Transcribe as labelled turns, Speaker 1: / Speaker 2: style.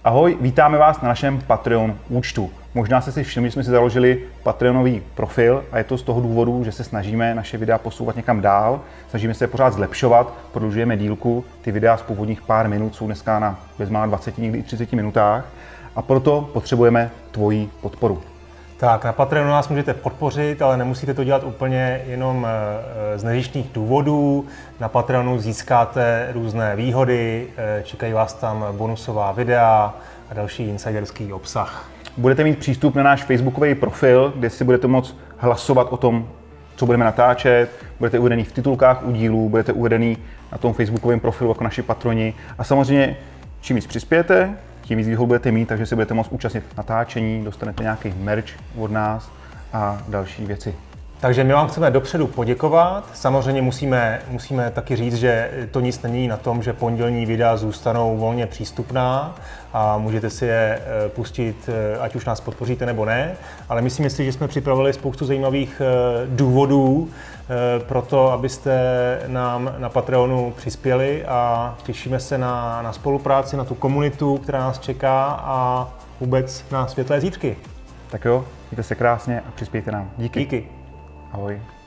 Speaker 1: Ahoj, vítáme vás na našem Patreon účtu. Možná jste si všimli, že jsme si založili Patreonový profil a je to z toho důvodu, že se snažíme naše videa posouvat někam dál, snažíme se je pořád zlepšovat, prodlužujeme dílku, ty videa z původních pár minut jsou dneska na bezmála 20, někdy i 30 minutách a proto potřebujeme tvoji podporu.
Speaker 2: Tak, na Patreonu nás můžete podpořit, ale nemusíte to dělat úplně jenom z nezištných důvodů. Na Patreonu získáte různé výhody, čekají vás tam bonusová videa a další insiderský obsah.
Speaker 1: Budete mít přístup na náš facebookový profil, kde si budete moct hlasovat o tom, co budeme natáčet, budete uvedený v titulkách u dílů, budete uvedený na tom facebookovém profilu jako naši patroni a samozřejmě čím víc přispějete, tím víc výhod budete mít, takže si budete moct účastnit natáčení, dostanete nějaký merch od nás a další věci.
Speaker 2: Takže my vám chceme dopředu poděkovat. Samozřejmě musíme taky říct, že to nic není na tom, že pondělní videa zůstanou volně přístupná a můžete si je pustit, ať už nás podpoříte nebo ne, ale myslím si, že jsme připravili spoustu zajímavých důvodů pro to, abyste nám na Patreonu přispěli a těšíme se na spolupráci, na tu komunitu, která nás čeká a vůbec na světlé zítřky.
Speaker 1: Tak jo, mějte se krásně a přispějte nám. Díky.
Speaker 2: Díky.
Speaker 1: Ahoj.